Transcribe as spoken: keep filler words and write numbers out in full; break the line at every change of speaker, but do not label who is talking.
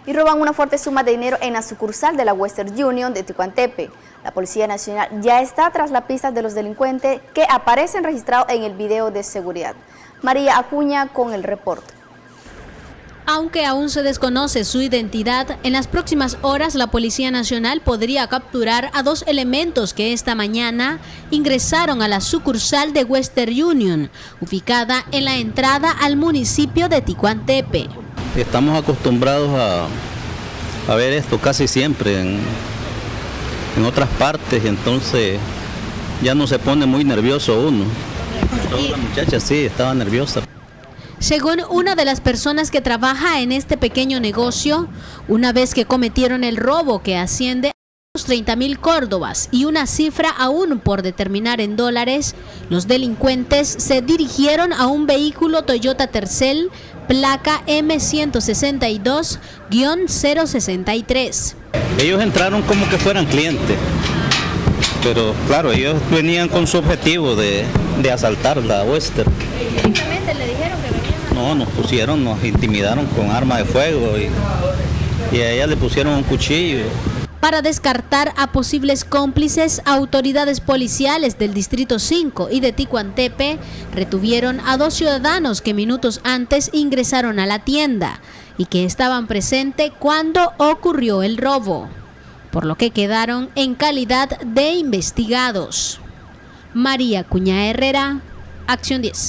y roban una fuerte suma de dinero en la sucursal de la Western Union de Ticuantepe. La Policía Nacional ya está tras las pistas de los delincuentes que aparecen registrados en el video de seguridad. María Acuña con el reporte.
Aunque aún se desconoce su identidad, en las próximas horas la Policía Nacional podría capturar a dos elementos que esta mañana ingresaron a la sucursal de Western Union, ubicada en la entrada al municipio de Ticuantepe.
Estamos acostumbrados a, a ver esto casi siempre en, en otras partes, y entonces ya no se pone muy nervioso uno. Toda la muchacha sí estaba nerviosa.
Según una de las personas que trabaja en este pequeño negocio, una vez que cometieron el robo que asciende a los treinta mil córdobas y una cifra aún por determinar en dólares, los delincuentes se dirigieron a un vehículo Toyota Tercel, placa M ciento sesenta y dos guión cero sesenta y tres.
Ellos entraron como que fueran clientes, pero claro, ellos venían con su objetivo de, de asaltar la Western.
¿Directamente le dijeron que venían?
No, nos pusieron, nos intimidaron con armas de fuego y, y a ella le pusieron un cuchillo.
Para descartar a posibles cómplices, autoridades policiales del Distrito cinco y de Ticuantepe retuvieron a dos ciudadanos que minutos antes ingresaron a la tienda y que estaban presentes cuando ocurrió el robo, por lo que quedaron en calidad de investigados. María Acuña Herrera, Acción diez.